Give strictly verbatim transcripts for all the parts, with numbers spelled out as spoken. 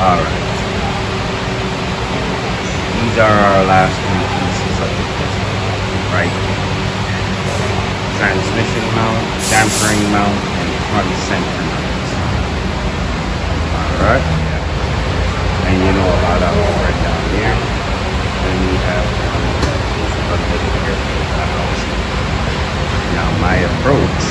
Alright. These are our last three pieces of the puzzle. Right? Transmission mount, dampering mount, and front center mount. Alright? And you know about our right down there. And we have a little air filter housing. Now my approach,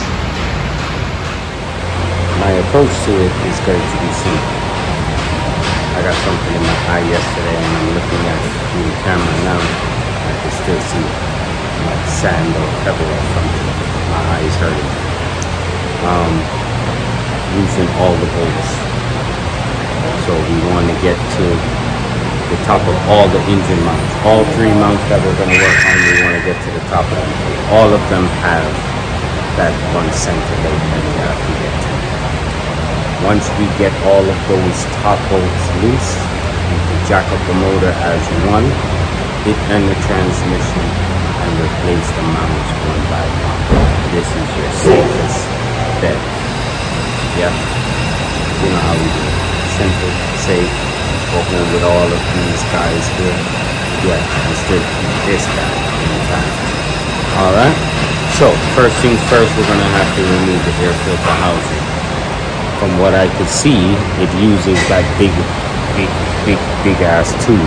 my approach to it is going to be simple. I got something in my eye yesterday and I'm looking at it through the camera now. I can still see like sand or pebble or something. My eye is hurting. Um, using all the bolts. So we want to get to the top of all the engine mounts. All three mounts that we're going to work on, we want to get to the top of them. All of them have that one center bolt that we have to get to. Once we get all of those top bolts loose, we can jack up the motor as one, hit end the transmission, and replace the mounts one by one. This is your safest bet. Yeah, you know how we do it. Simple, safe, go home with all of these guys here. Yeah, and still keep this guy in time. Alright, so first things first, we're going to have to remove the air filter housing. From what I could see, it uses that big, big, big, big ass tube.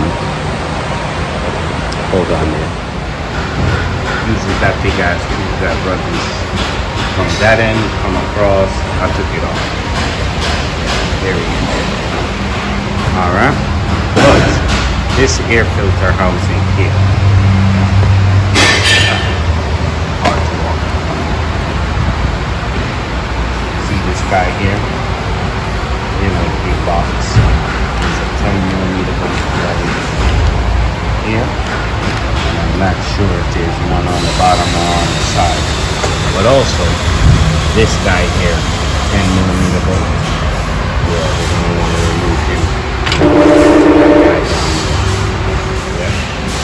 Hold on there. Uses that big ass tube that runs from that end, come across. I took it off. There we go. Alright. But this air filter housing here. Hard to walk. See this guy here? You know, the big box. It's a ten millimeter bolt right here. And I'm not sure if there's one on the bottom or on the side. But also, this guy here, ten millimeter bolt. Yeah, we're going to want to remove him. That guy down there. Yeah.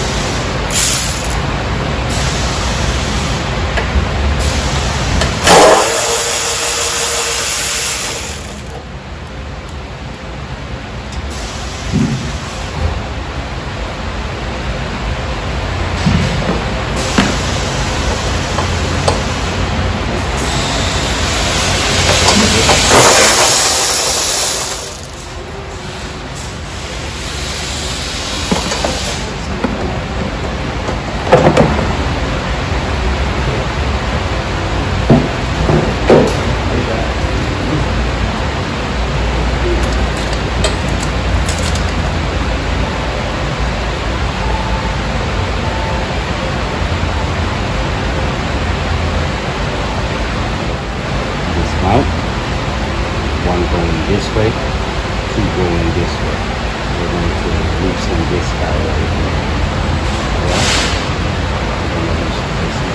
One going this way, two going this way. We're going to loosen this guy right here. Alright? We're going to loosen this guy.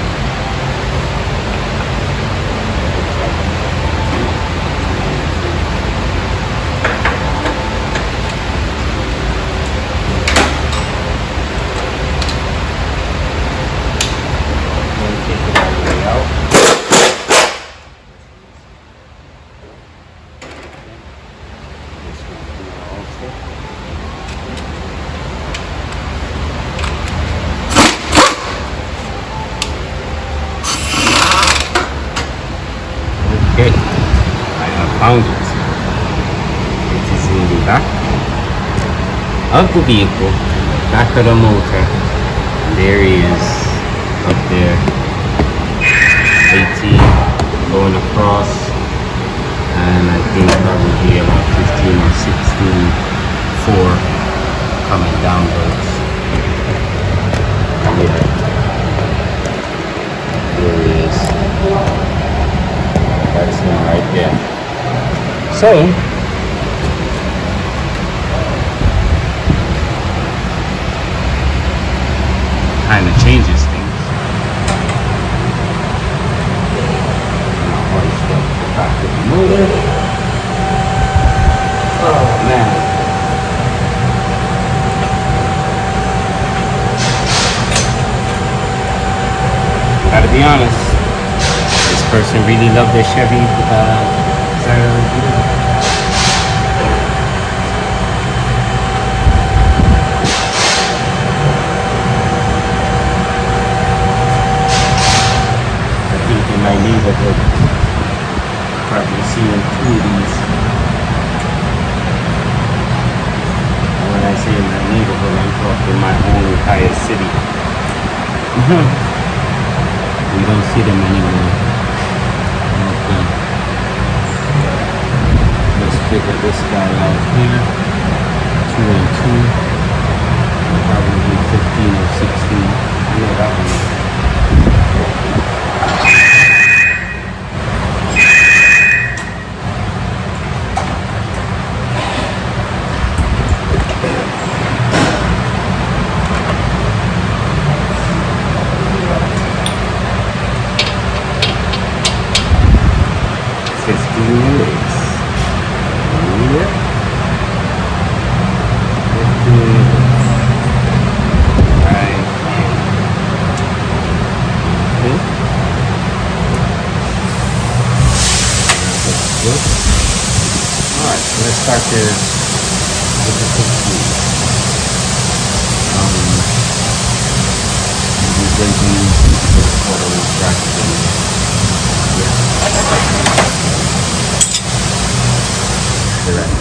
We'll take it all the way out. Okay, I have found it. It is in the back of the vehicle, back of the motor. And there he is, up there, eighteen, going across, and I think probably about fifteen or sixteen, four coming downwards. Yeah, there he is. That's him right there. So, kind of changes things. Hoist up the back of the motor. Oh man. Gotta be honest. Person really loved their Chevy uh, my neighborhood. Probably seeing two of these. And when I say my neighborhood, I'm talking my own entire city. We don't see them anymore. Okay. Let's figure this guy out here. Two and two. Probably fifteen or sixteen. I know that one. fifteen minutes. Yep. fifteen minutes. Right here. Okay. That's good. Alright, so let's start this with the fifteen. Um, we'll be breaking this quarter inch bracket. Correct.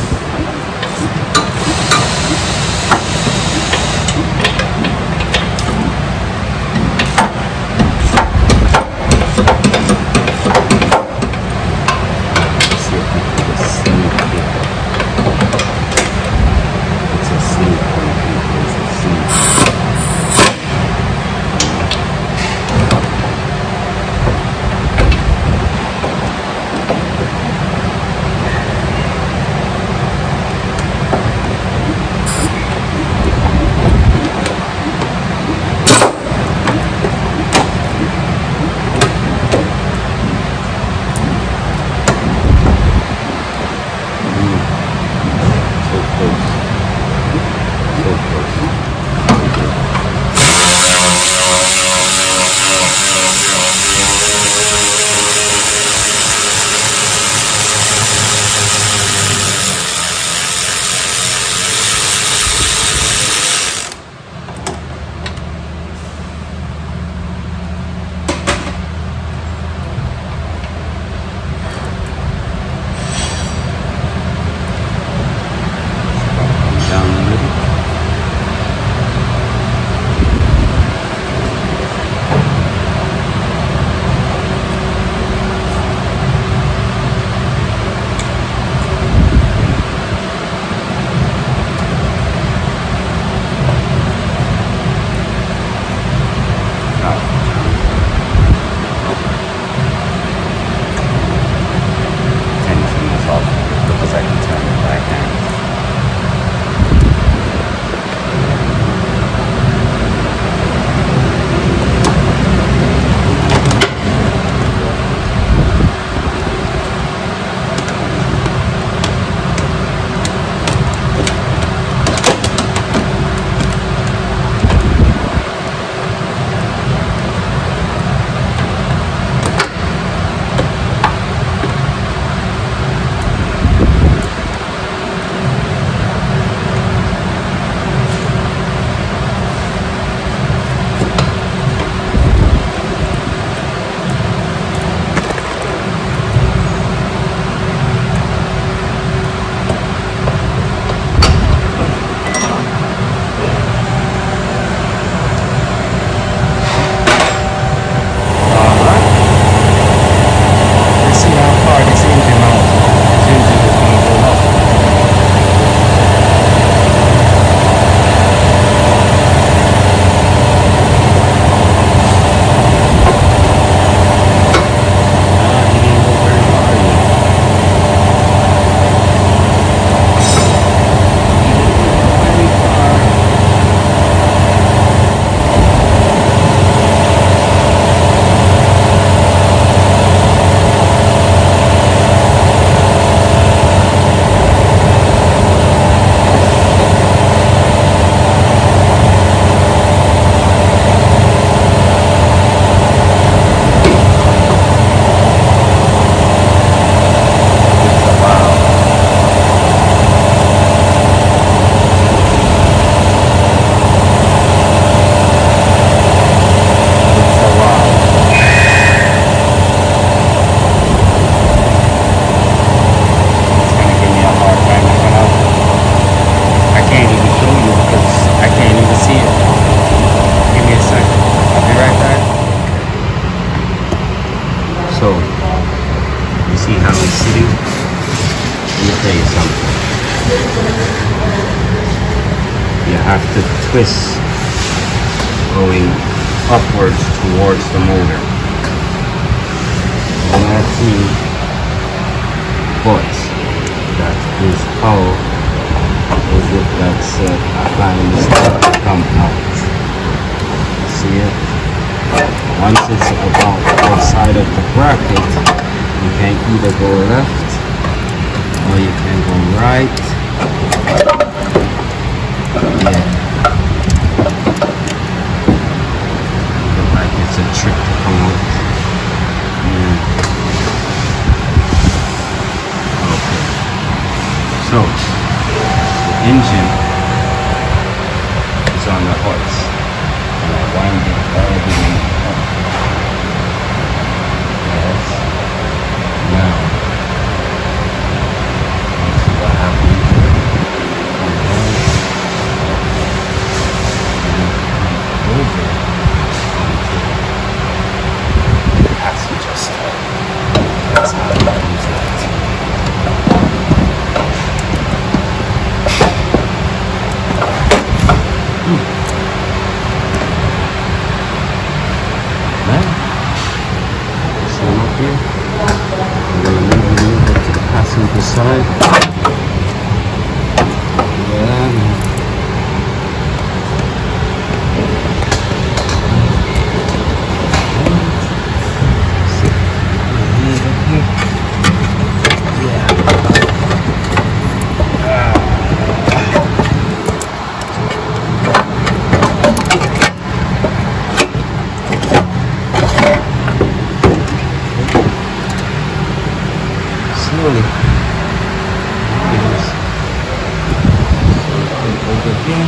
Let's see if we can get a sneak peek. It's a sneak peek. It's a sneak. You have to twist going upwards towards the motor. And I see, but that is how is it that's uh, applying the stuff to come out. See it? Once it's about outside of the bracket, you can either go left or you can go right. Yeah. Look like it's a trick to come out. Yeah. Okay. So the engine is on the hooks. And I wind it all the way up. Yes. Now let's see what happens. Over onto the passenger side. That's how it comes out. Hmm. Now, same up here. I'm going to move it over to the passenger side. Yeah. Slowly. Over here.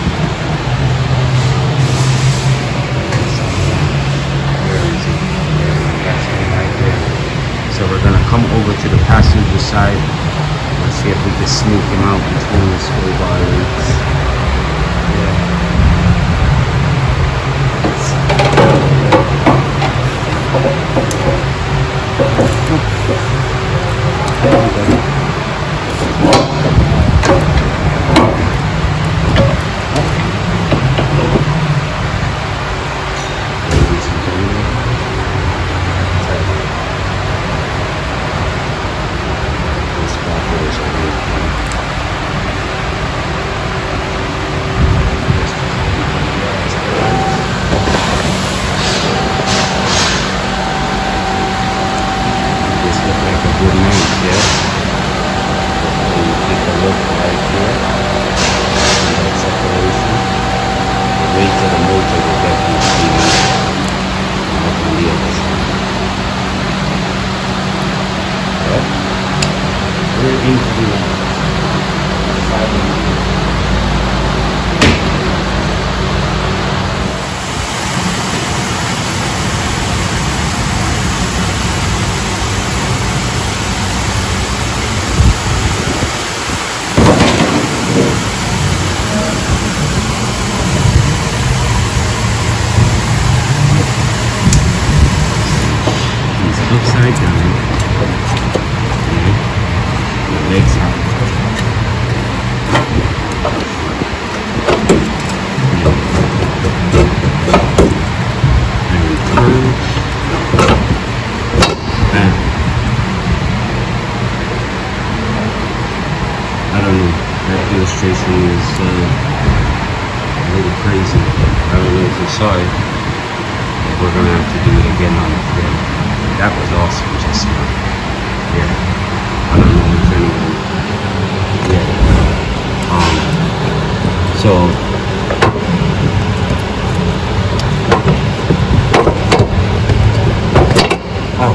Where is it? That's it right there. So we're gonna come over to the passenger side and see if we can sneak him out between the school bar legs. Yeah. Upside down. Okay. The legs out. And turn. Bam. I don't know. That illustration is uh, a little crazy. I don't know if you saw it. But we're gonna have to do it again on the film. That was awesome just now. Yeah. I don't know if anyone. Yeah. Um so oh.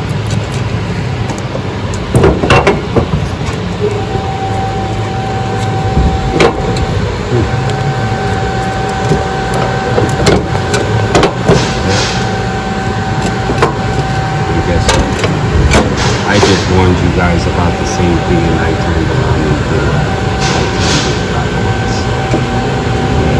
I just warned you guys about the same thing and I turned around and did it. I turned it backwards. Yeah.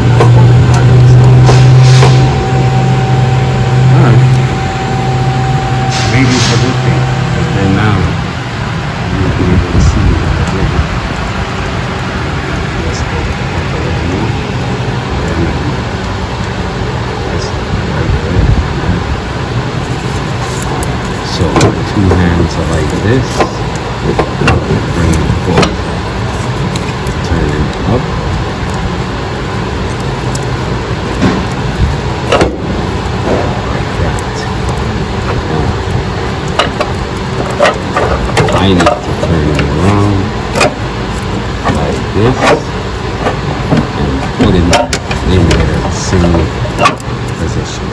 I need to turn it around like this and put it in the same position.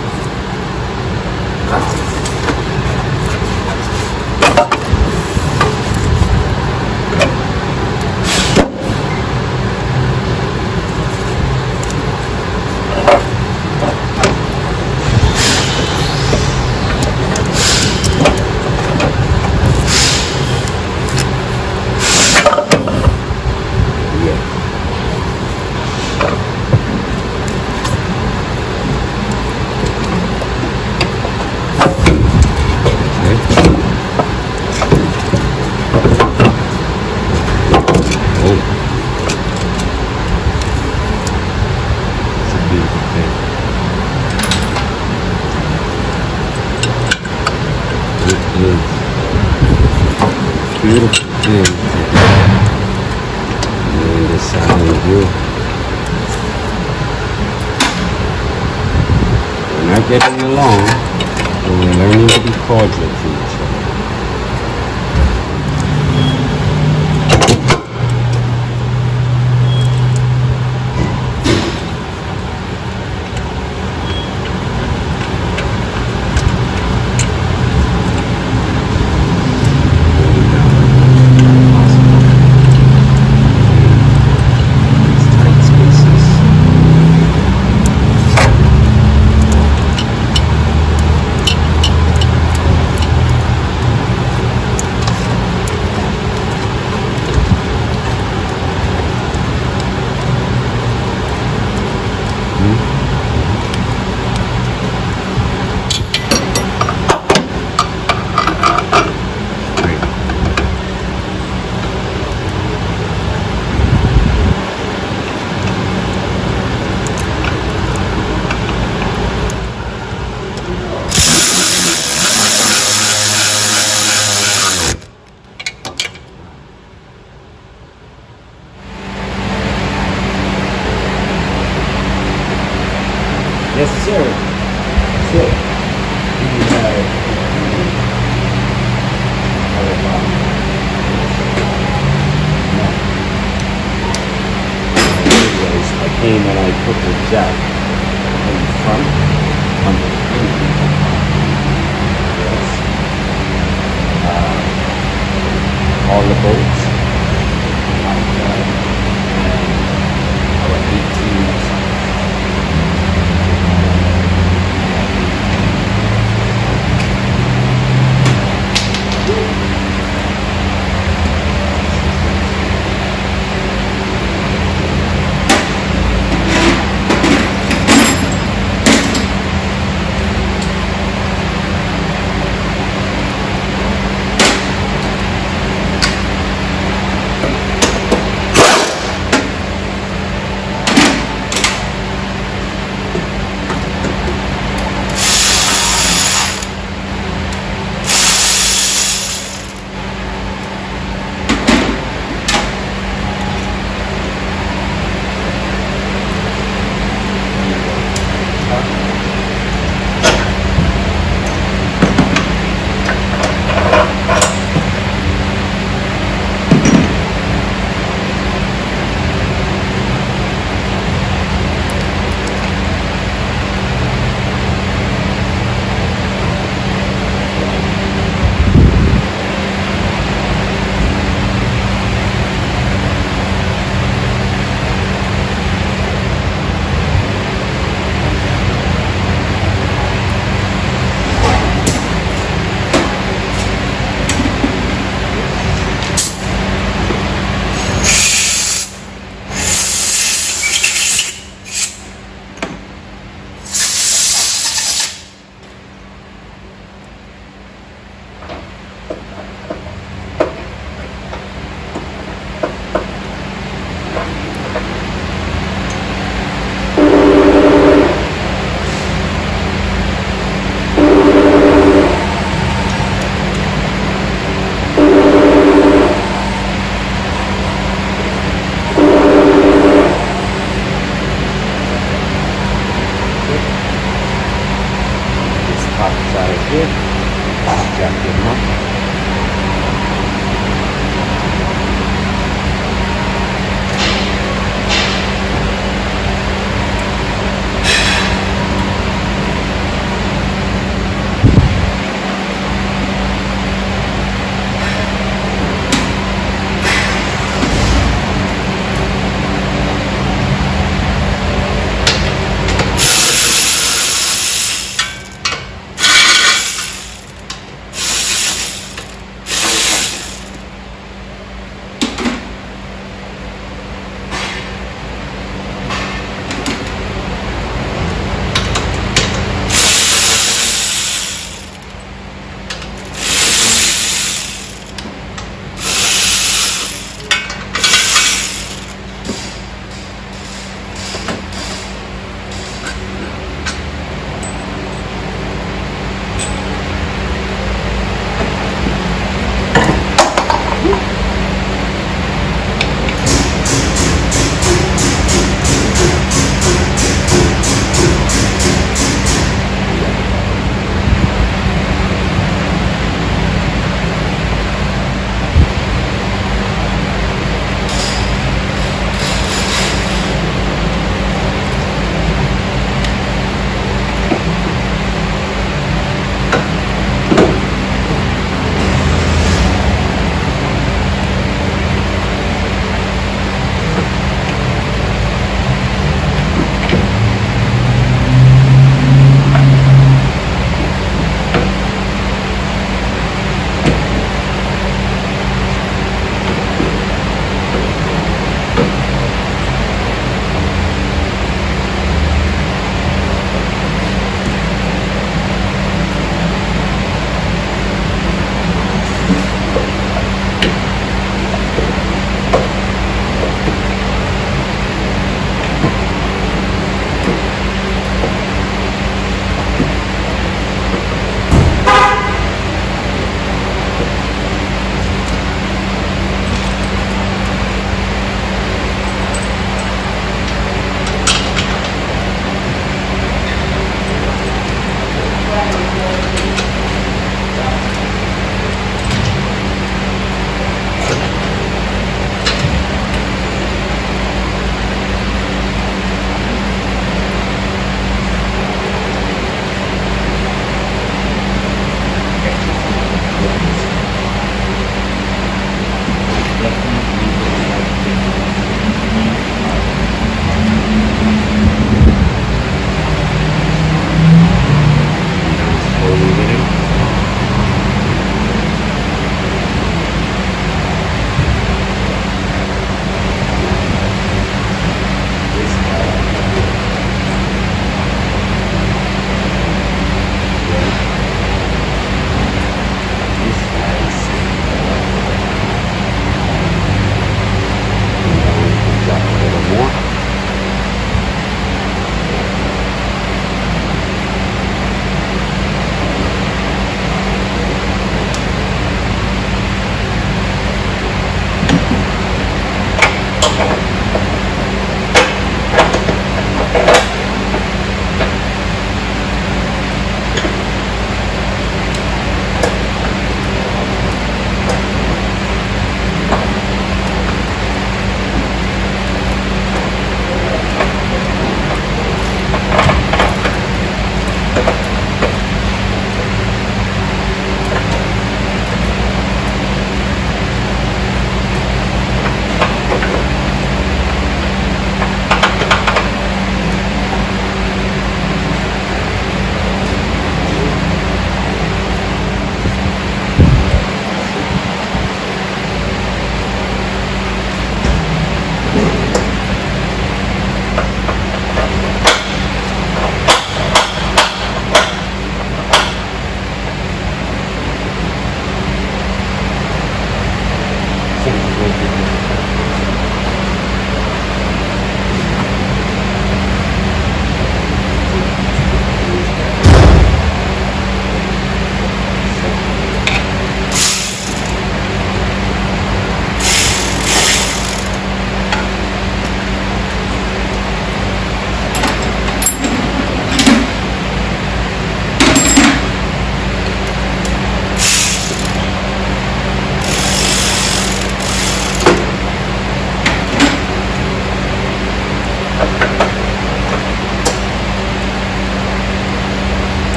Beautiful thing. And this side view. We're not getting along, but we're learning to be cordial to each other. Yes, sir. So, we have anyways, I came and I put the jack in front on the engine. Yes. Uh, all the bolts.